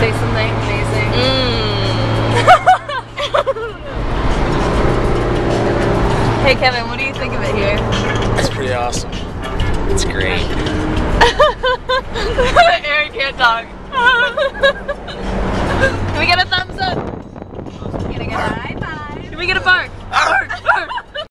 say something amazing. Hey Kevin, what do you think of it here? It's pretty awesome. It's great. Aaron can't talk. Can we get a thumbs up? Can we get a high five? Can we get a bark?